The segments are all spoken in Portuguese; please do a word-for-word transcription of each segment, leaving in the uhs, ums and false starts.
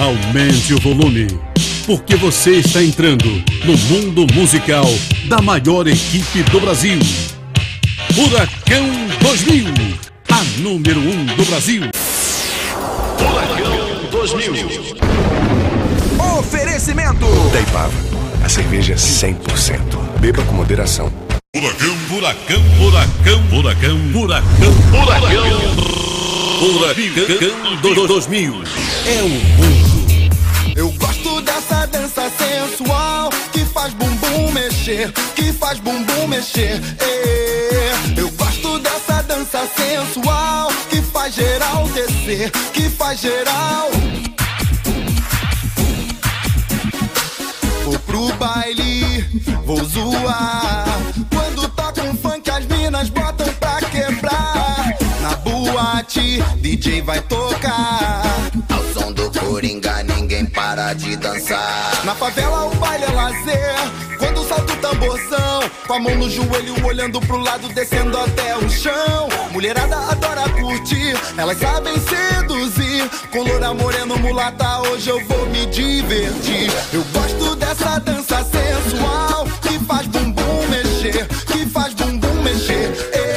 Aumente o volume, porque você está entrando no mundo musical da maior equipe do Brasil. Furacão dois mil, a número um do Brasil. Furacão dois mil. Oferecimento da Ipava, a cerveja cem por cento. Beba com moderação. Furacão, furacão, furacão, furacão, furacão, furacão, furacão dois mil. É o mundo. Eu gosto dessa dança sensual que faz bumbum mexer, que faz bumbum mexer. É. Eu gosto dessa dança sensual que faz geral descer, que faz geral. Vou pro baile, vou zoar. Quando toca um funk as minas botam pra quebrar. Na boate, D J vai tocar. Ao som do Coringa ninguém para de dançar. Na favela o baile é lazer, quando salta o tamborzão, com a mão no joelho olhando pro lado, descendo até o chão. Mulherada adora curtir, elas sabem seduzir. Com loura, moreno, mulata, hoje eu vou me divertir. Eu gosto dessa dança sensual que faz bumbum mexer, que faz bumbum mexer.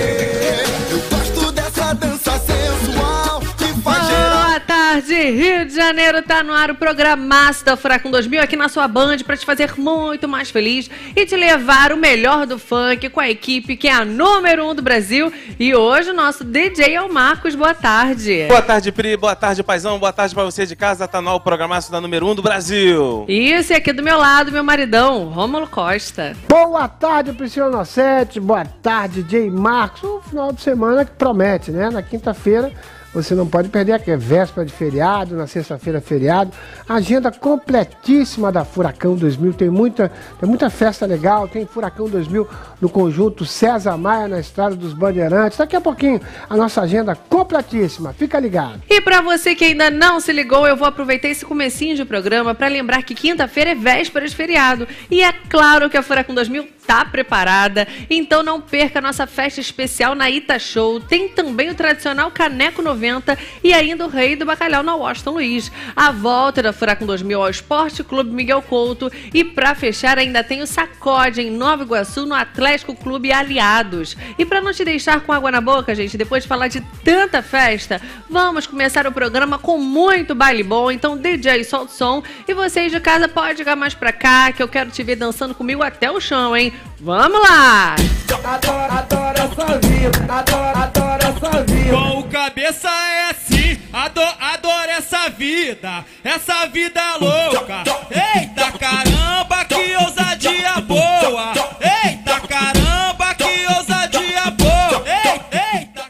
Ei, eu gosto dessa dança sensual que faz geral. Boa tarde, Rio de Janeiro, tá no ar o programaço da Furacão dois mil aqui na sua Band pra te fazer muito mais feliz e te levar o melhor do funk com a equipe que é a número um do Brasil. E hoje o nosso D J é o Marcos. Boa tarde. Boa tarde, Pri. Boa tarde, paizão. Boa tarde pra você de casa. Tá no ar o programaço da número um do Brasil. Isso, e aqui do meu lado, meu maridão, Rômulo Costa. Boa tarde, Priscila Nossetti. Boa tarde, D J Marcos. Um final de semana que promete, né? Na quinta-feira você não pode perder, que é véspera de feriado, na sexta-feira feriado. Agenda completíssima da Furacão dois mil, tem muita, tem muita festa legal, tem Furacão dois mil no conjunto César Maia na Estrada dos Bandeirantes. Daqui a pouquinho a nossa agenda completíssima, fica ligado. E pra você que ainda não se ligou, eu vou aproveitar esse comecinho de programa pra lembrar que quinta-feira é véspera de feriado. E é claro que a Furacão dois mil tá preparada, então não perca a nossa festa especial na Ita Show. Tem também o tradicional Caneco noventa e ainda o Rei do Bacalhau na Washington Luiz. A volta da Furacão dois mil ao Esporte Clube Miguel Couto e pra fechar ainda tem o Sacode em Nova Iguaçu no Atlético Clube Aliados. E pra não te deixar com água na boca, gente, depois de falar de tanta festa, vamos começar o programa com muito baile bom. Então D J, solta o som e vocês de casa podem chegar mais pra cá que eu quero te ver dançando comigo até o chão, hein? Vamos lá! Adoro, adoro essa vida, adoro, adoro essa vida. Com o cabeça é assim, adoro, adoro essa vida, essa vida louca. Eita caramba, que ousadia boa! Eita caramba, que ousadia boa! Ei, eita!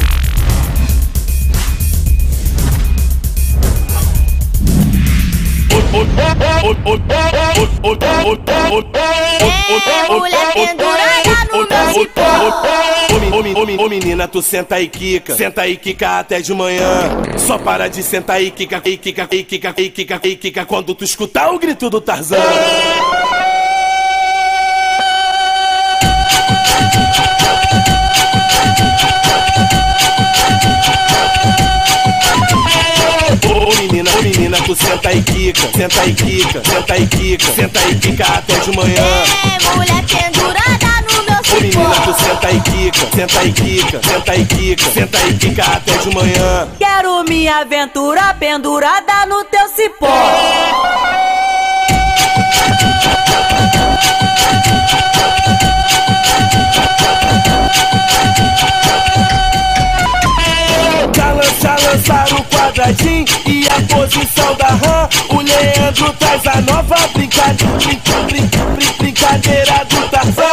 Mulher pendurada no meu cipó. Ô menina, tu senta e quica, senta e quica até de manhã. Só para de sentar e quica, e quica, e quica, e quica, e quica quando tu escutar o grito do Tarzan. Ô menina, ô menina, tu senta e quica, senta e quica, senta e quica, senta e quica até de manhã. É mulher pendurada no meu cipó. Ô menina, tu senta e quica, senta e quica, senta e quica, senta e quica até de manhã. Quero minha aventura pendurada no teu cipó. Já lançaram o quadradinho e a posição da rã. O Leandro traz a nova brincadeira, brinca, brinca, brinca, brincadeira do Tarzan.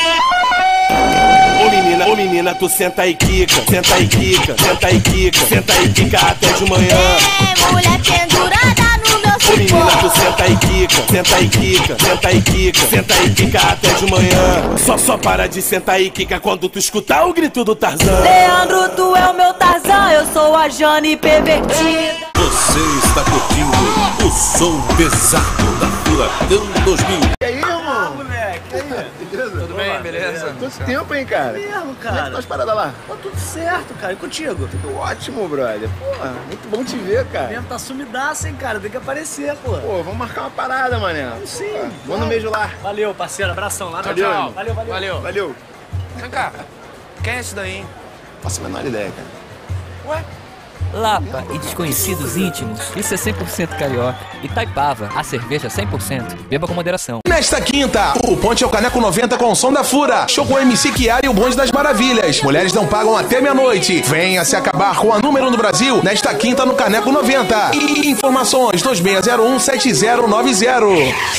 Ô menina, ô menina, tu senta e quica, senta e quica, senta e quica, senta e quica até de manhã. É mulher pendurada no meu cipó. Ô menina, tu senta e quica, senta e quica, senta e quica, senta e quica até de manhã. Só, só para de sentar e quica quando tu escutar o grito do Tarzan. Leandro, tu é o meu Tarzan, eu sou a Jane pervertida. Você está curtindo o som pesado da Furacão dois mil. E aí, irmão? Moleque, tudo bem, beleza? quanto tempo, hein, cara? Mesmo, Como é que cara. tá as paradas lá? Pô, tudo certo, cara. E contigo? Tudo ótimo, brother. Pô, muito bom te ver, cara. Mesmo tá sumidaço, hein, cara. Tem que aparecer, pô. Pô, vamos marcar uma parada, mané. Sim. Pô, manda um beijo lá. Valeu, parceiro. Abração lá. Valeu, Tchau, irmão. Valeu, valeu. Valeu. Valeu. Vem cá. Quem é esse daí, hein? Faço a menor ideia, cara. Ué? Lapa e desconhecidos íntimos. Isso é cem por cento carioca. Itaipava, a cerveja cem por cento. Beba com moderação. Nesta quinta, o Ponte é o Caneco noventa com o som da Fura. Show com o M C Chiara e o Bonde das Maravilhas. Mulheres não pagam até meia-noite. Venha se acabar com a número um do Brasil nesta quinta no Caneco noventa. E informações dois seis zero um sete zero nove zero.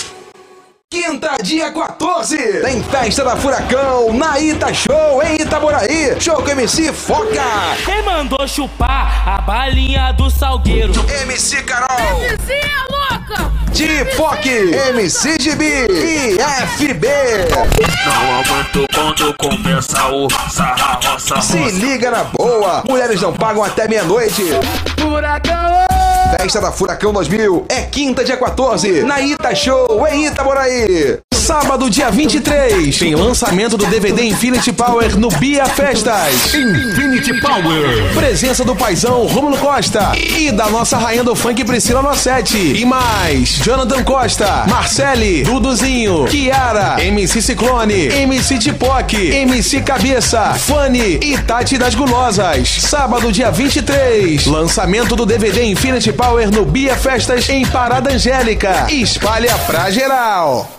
Quinta, dia quatorze, tem festa da Furacão na Ita Show em Itaboraí. Show com M C Foca. Quem mandou chupar a balinha do Salgueiro? M C Carol. M C é louca. Tipoc, M C G B e F B. Não aguento quando começa o sarra roça. Se liga na boa, mulheres não pagam até meia-noite. Furacão! Festa da Furacão dois mil é quinta, dia quatorze, na Ita Show em Itaboraí. Sábado, dia vinte e três, tem lançamento do D V D Infinity Power no Bia Festas. Infinity Power. Presença do paizão Rômulo Costa e da nossa rainha do funk Priscila Nossetti. E mais, Jonathan Costa, Marcele, Duduzinho, Chiara, M C Ciclone, M C Tipoc, M C Cabeça, Fanny e Tati das Gulosas. Sábado, dia vinte e três, lançamento do D V D Infinity Power no Bia Festas em Parada Angélica. Espalha pra geral.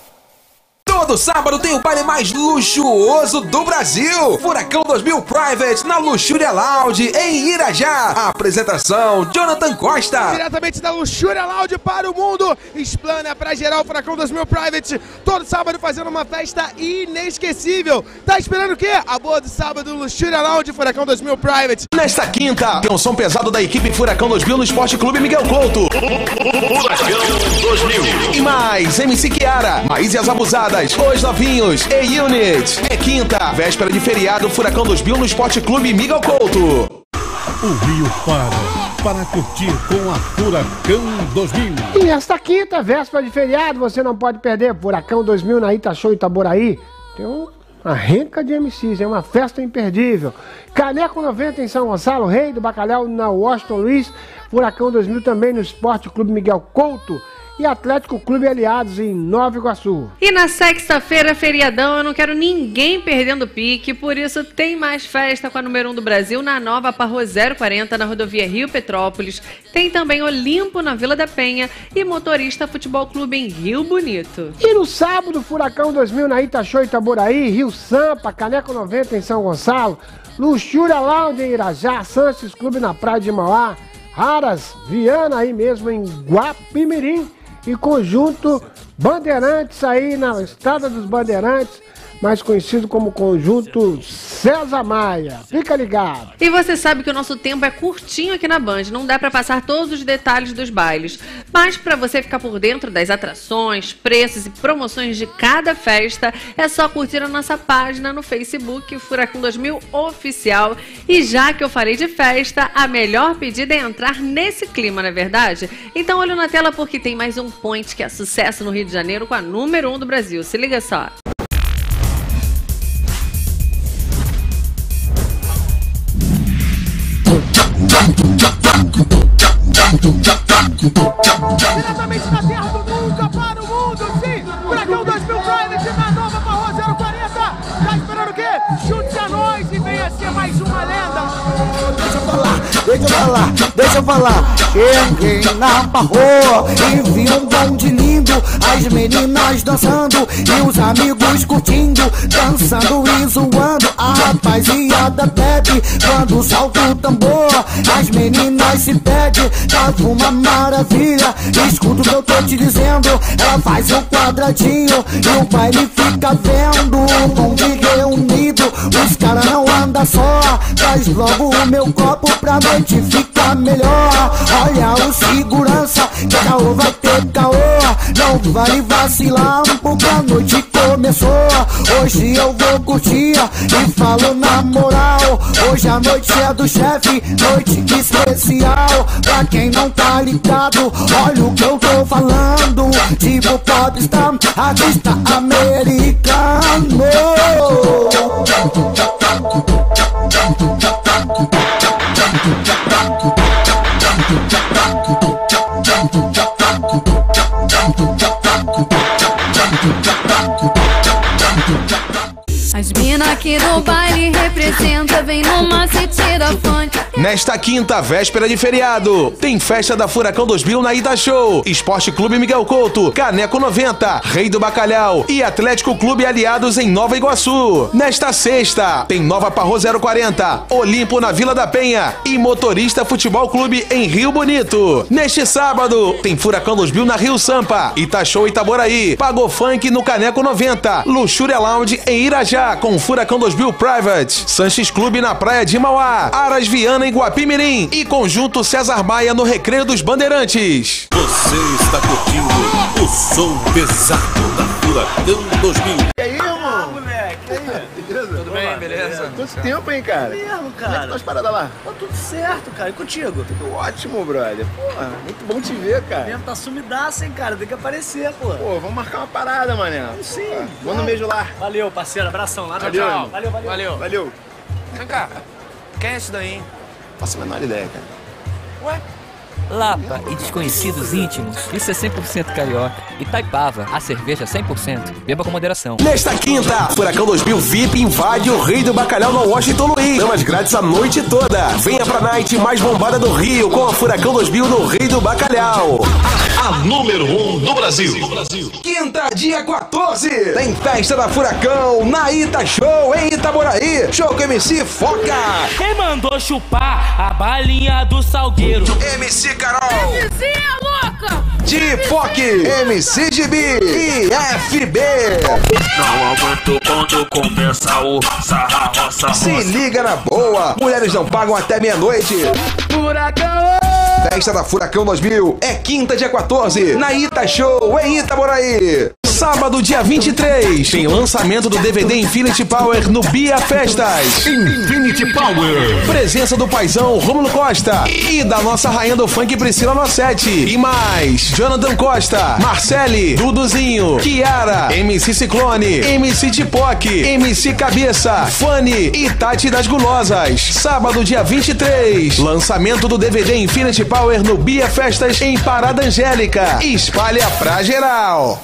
Todo sábado tem o baile mais luxuoso do Brasil. Furacão dois mil Private na Luxúria Lounge em Irajá. A apresentação, Jonathan Costa. Diretamente da Luxúria Lounge para o mundo. Explana pra geral Furacão dois mil Private. Todo sábado fazendo uma festa inesquecível. Tá esperando o quê? A boa do sábado, Luxúria Lounge, Furacão dois mil Private. Nesta quinta, tem um som pesado da equipe Furacão dois mil no Esporte Clube Miguel Couto. Furacão dois mil. E mais, M C Chiara, Maís e as Abusadas, Os Novinhos e Unit. É quinta, véspera de feriado, Furacão dois mil no Esporte Clube Miguel Couto. O Rio para, para curtir com a Furacão dois mil. E nesta quinta, véspera de feriado, você não pode perder Furacão dois mil na Ita Show Itaboraí. Tem um, uma renca de M Cs, é uma festa imperdível. Caneco noventa em São Gonçalo, Rei do Bacalhau na Washington Luiz. Furacão dois mil também no Esporte Clube Miguel Couto. E Atlético Clube Aliados em Nova Iguaçu. E na sexta-feira, feriadão, eu não quero ninguém perdendo pique, por isso tem mais festa com a número um do Brasil na Nova Parro zero quarenta, na rodovia Rio Petrópolis. Tem também Olimpo na Vila da Penha e Motorista Futebol Clube em Rio Bonito. E no sábado, Furacão dois mil na Ita Show Itaboraí, Rio Sampa, Caneco noventa em São Gonçalo, Luxúria Lounge em Irajá, Sanches Clube na Praia de Mauá, Raras, Viana aí mesmo em Guapimirim. E Conjunto Bandeirantes aí na Estrada dos Bandeirantes, mais conhecido como Conjunto César Maia. Fica ligado. E você sabe que o nosso tempo é curtinho aqui na Band, não dá pra passar todos os detalhes dos bailes. Mas pra você ficar por dentro das atrações, preços e promoções de cada festa, é só curtir a nossa página no Facebook, Furacão dois mil Oficial. E já que eu falei de festa, a melhor pedida é entrar nesse clima, não é verdade? Então olha na tela porque tem mais um point que é sucesso no Rio de Janeiro com a número um do Brasil. Se liga só. Diretamente da terra do nunca para o mundo, sim! Furacão dois mil Private na Nova Parro zero quarenta! Tá esperando o quê? Chute a nós e venha ser mais uma lenda! Deixa eu falar, deixa eu falar, deixa eu falar. Cheguei na Parro e vi um bonde lindo, as meninas dançando e os amigos curtindo, dançando e zoando. A rapaziada bebe quando salta o tambor, as meninas se pedem, tá uma maravilha. Escuta o que eu tô te dizendo, ela faz o quadradinho e o baile fica vendo. Um bonde reunido, os caras não andam só, Traz logo o meu copo pra noite ficar melhor. Olha o segurança, que caô vai ter caô. Não vale vacilar, porque a noite começou. Hoje eu vou curtir e falo na moral. Hoje a noite é do chefe, noite especial. Pra quem não tá ligado, olha o que eu tô falando. Tipo popstar, artista americano. As mina aqui do baile representa, vem numa cetira funk. Nesta quinta, véspera de feriado, tem festa da Furacão dois mil na Ita Show, Esporte Clube Miguel Couto, Caneco noventa, Rei do Bacalhau e Atlético Clube Aliados em Nova Iguaçu. Nesta sexta, tem Nova Parro zero quarenta, Olimpo na Vila da Penha e Motorista Futebol Clube em Rio Bonito. Neste sábado, tem Furacão dois mil na Rio Sampa, Ita Show Itaboraí, Pagou Funk no Caneco noventa, Luxúria Lounge em Irajá com Furacão dois mil Private, Sanches Clube na Praia de Mauá, Aras Viana em Guapimirim e Conjunto César Maia no Recreio dos Bandeirantes. Você está curtindo o som pesado da Furacão dois mil. E aí, irmão? Ah, moleque, e aí? Beleza? Tudo bem, beleza? Quanto tempo, hein, cara? Mesmo, Como é que cara. tá as paradas lá? Tá tudo certo, cara. E contigo? Tudo ótimo, brother. Porra, muito bom te ver, cara. Mesmo tá sumidaço, hein, cara. Tem que aparecer, pô. Pô, vamos marcar uma parada, mané. Sim. Pô, manda um beijo lá. Valeu, parceiro. Abração lá. Valeu, Tchau, irmão. tchau. Valeu, valeu. Valeu. Valeu. Vem cá. Quem é esse daí, hein? Faço a menor ideia, cara. Ué? Lapa e desconhecidos íntimos. Isso é cem por cento carioca. Itaipava, a cerveja cem por cento. Beba com moderação. Nesta quinta, Furacão dois mil V I P invade o Rei do Bacalhau no Washington Luiz. Damas grátis a noite toda. Venha pra night mais bombada do Rio com a Furacão dois mil no Rei do Bacalhau. A número um do Brasil. Quinta, dia quatorze, tem festa da Furacão na Ita Show em Itaboraí. Show com M C Foca. Quem mandou chupar a balinha do Salgueiro? M C Carol. Vizinha louca! Tipoc, M C G B e F B. Não aguento quando começa o sarra roça. Se liga na boa, mulheres não pagam até meia-noite. Furacão! Festa da Furacão dois mil é quinta, dia quatorze, na Ita Show em Itaboraí. Sábado, dia vinte e três, tem lançamento do D V D Infinity Power no Bia Festas. Infinity Power. Presença do paizão Rômulo Costa e da nossa rainha do funk Priscila Nossetti. E mais, Jonathan Costa, Marcele, Duduzinho, Kiara, M C Ciclone, M C Tipoc, M C Cabeça, Fanny e Tati das Gulosas. Sábado, dia vinte e três, lançamento do D V D Infinity Power no Bia Festas em Parada Angélica. Espalha pra geral.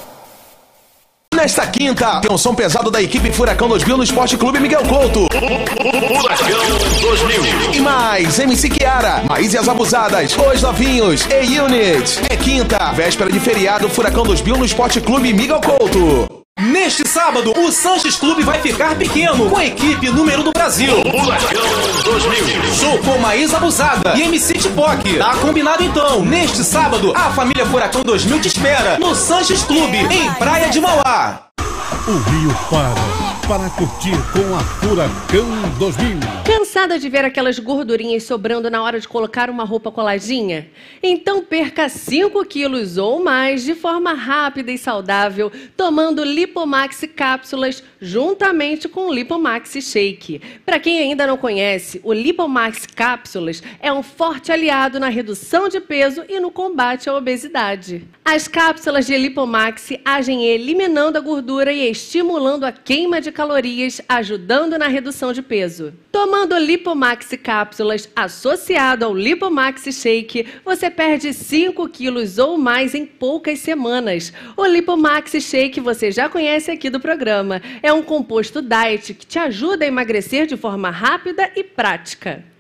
Nesta quinta, tem um som pesado da equipe Furacão dois mil no Esporte Clube Miguel Couto. Furacão dois mil. E mais, M C Kiara, Maís e as Abusadas, Os Novinhos e Unit. É quinta, véspera de feriado, Furacão dois mil no Esporte Clube Miguel Couto. Neste sábado, o Sanches Clube vai ficar pequeno, com a equipe número do Brasil. Furacão dois mil. Show com Maísa Abusada e M C Tipoc. Tá combinado então, neste sábado, a família Furacão dois mil te espera no Sanches Clube, em Praia de Mauá. O Rio para para curtir com a Furacão dois mil. Cansada de ver aquelas gordurinhas sobrando na hora de colocar uma roupa coladinha? Então perca cinco quilos ou mais de forma rápida e saudável, tomando Lipomax cápsulas juntamente com o Lipomax Shake. Para quem ainda não conhece, o Lipomax cápsulas é um forte aliado na redução de peso e no combate à obesidade. As cápsulas de Lipomax agem eliminando a gordura e estimulando a queima de calorias, ajudando na redução de peso. Tomando Lipomax cápsulas associado ao Lipomax Shake, você perde cinco quilos ou mais em poucas semanas. O Lipomax Shake você já conhece aqui do programa. É um composto diet que te ajuda a emagrecer de forma rápida e prática.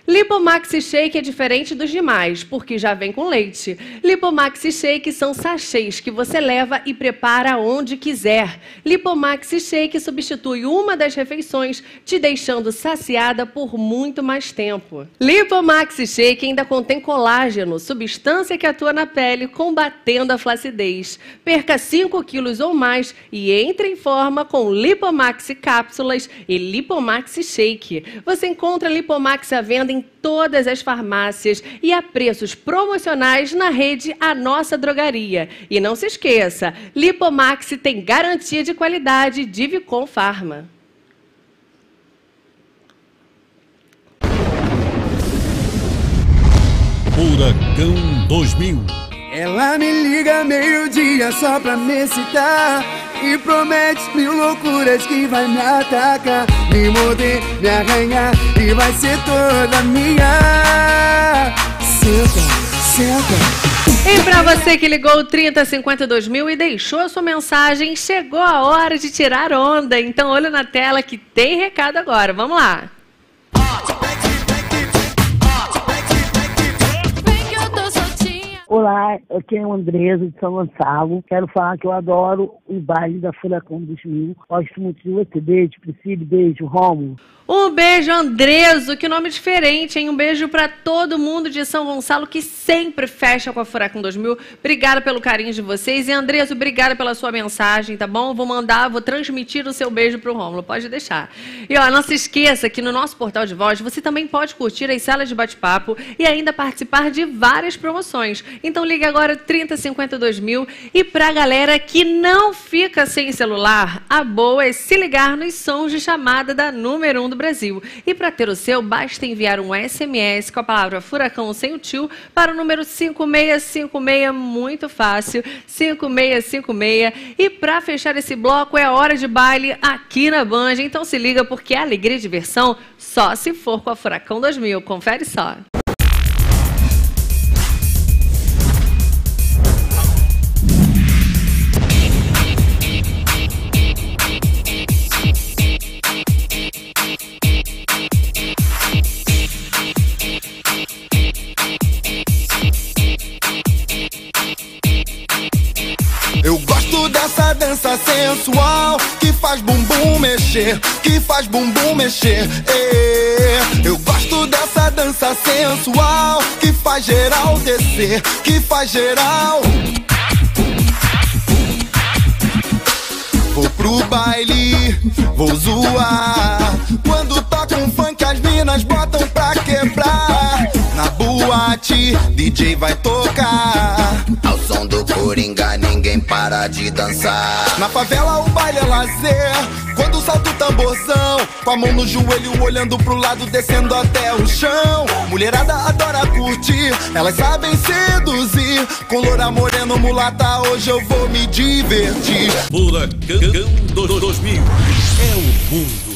Lipomaxi Shake é diferente dos demais, porque já vem com leite. Lipomaxi Shake são sachês que você leva e prepara onde quiser. Lipomaxi Shake substitui uma das refeições, te deixando saciada por muito mais tempo. Lipomaxi Shake ainda contém colágeno, substância que atua na pele, combatendo a flacidez. Perca cinco quilos ou mais e entre em forma com Lipomaxi Cápsulas e Lipomaxi Shake. Você encontra Lipomaxi à venda em todas as farmácias e a preços promocionais na rede A Nossa Drogaria. E não se esqueça, Lipomaxi tem garantia de qualidade de Vicom Pharma. Furacão dois mil. Ela me liga meio-dia só pra me excitar e promete mil loucuras que vai me atacar, me morder, me arranhar e vai ser toda minha. Senta, senta. E pra você que ligou o trinta cinquenta e dois mil e deixou a sua mensagem, chegou a hora de tirar onda. Então olha na tela que tem recado agora. Vamos lá. Olá, aqui é o Andresa de São Gonçalo. Quero falar que eu adoro o baile da Furacão dois mil. Gosto muito de você. Beijo, Priscila. Beijo, Romulo. Um beijo, Andreso, que nome diferente, hein? Um beijo pra todo mundo de São Gonçalo que sempre fecha com a Furacão dois mil. Obrigada pelo carinho de vocês. E, Andreso, obrigada pela sua mensagem, tá bom? Vou mandar, vou transmitir o seu beijo pro Rômulo, pode deixar. E, ó, não se esqueça que no nosso portal de voz você também pode curtir as salas de bate-papo e ainda participar de várias promoções. Então, liga agora trinta cinquenta e dois mil. E pra galera que não fica sem celular, a boa é se ligar nos sons de chamada da número um do Brasil. E para ter o seu, basta enviar um S M S com a palavra Furacão sem o tio para o número cinco seis cinco seis, muito fácil, cinco seis cinco seis. E para fechar esse bloco é hora de baile aqui na Band, então se liga porque a alegria e diversão só se for com a Furacão dois mil. Confere só. Eu gosto dessa dança sensual que faz bumbum mexer, que faz bumbum mexer. É. Eu gosto dessa dança sensual que faz geral descer, que faz geral. Vou pro baile, vou zoar. Quando toca um funk as minas botam pra quebrar. Na boate, D J vai tocar. Ao som do Coringa ninguém para de dançar. Na favela o baile é lazer, quando salta o tamborzão, com a mão no joelho olhando pro lado, descendo até o chão. Mulherada adora curtir, elas sabem seduzir. Com loura, moreno, mulata, hoje eu vou me divertir. Furacão dois mil é o mundo.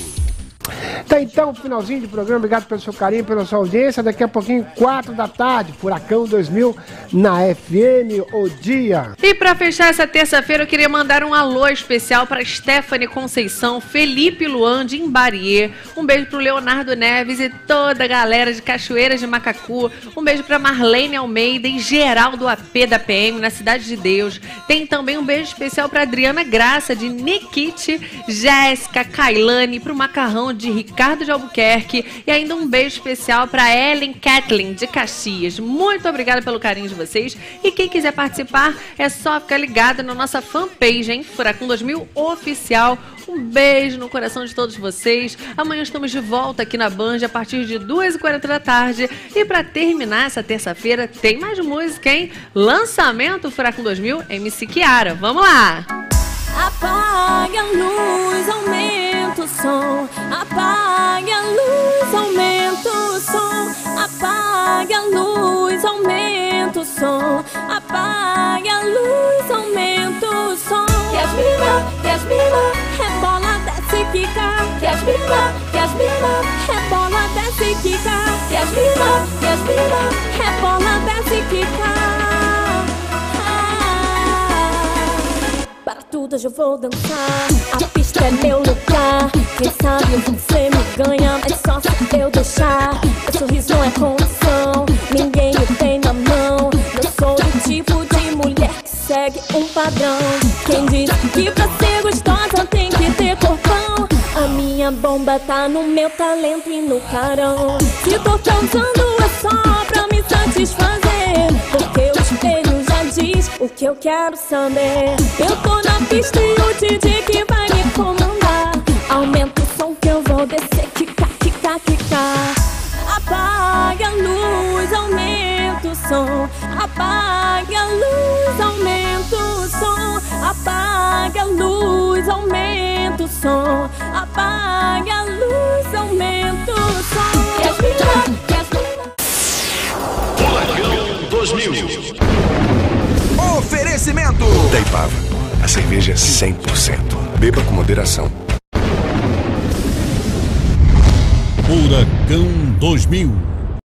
Tá, então, finalzinho de programa. Obrigado pelo seu carinho, pela sua audiência. Daqui a pouquinho, quatro da tarde, Furacão dois mil na F M, o dia. E para fechar essa terça-feira, eu queria mandar um alô especial para Stephanie Conceição, Felipe Luan de Imbariê. Um beijo pro Leonardo Neves e toda a galera de Cachoeiras de Macacu. Um beijo para Marlene Almeida e Geraldo A P da P M, na Cidade de Deus. Tem também um beijo especial para Adriana Graça de Nikit, Jéssica, Kailane, pro Macarrão de Ricardo de Albuquerque e ainda um beijo especial para Ellen Kathleen de Caxias. Muito obrigada pelo carinho de vocês e quem quiser participar é só ficar ligado na nossa fanpage, hein? Furacão dois mil Oficial. Um beijo no coração de todos vocês. Amanhã estamos de volta aqui na Band a partir de duas e quarenta da tarde. E para terminar essa terça-feira tem mais música, hein? Lançamento Furacão dois mil, M C Kiara. Vamos lá! Apague a luz, aumenta o som. Apague a luz, aumenta o som. Apague a luz, aumenta o som. Apague a luz, aumenta o som. Yasmina, Yasmina, rebola, desce, quica. Yasmina, Yasmina, rebola, desce, quica. Yasmina, Yasmina, rebola, desce, quica. Para tudo hoje eu vou dançar. A pista é meu lugar. Quem sabe você me ganha, mas só se eu deixar. Meu sorriso não é condição, ninguém me tem na mão. Eu sou do tipo de mulher que segue um padrão. Quem diz que pra ser gostosa tem que ter corpão? A minha bomba tá no meu talento e no carão. Se tô causando é só pra me satisfazer, porque o espelho já diz o que eu quero saber. Eu tô na pista e o D J que vai me comandar. Aumenta o som que eu vou descer, quica, quica, quica. Apaga a luz, aumenta o som. Apaga a luz, aumenta o som. Apaga a luz, aumenta o som. Apaga a luz, aumenta o som. Furacão dois mil. Oferecimento Itaipava, a cerveja cem por cento. Beba com moderação. Furacão dois mil.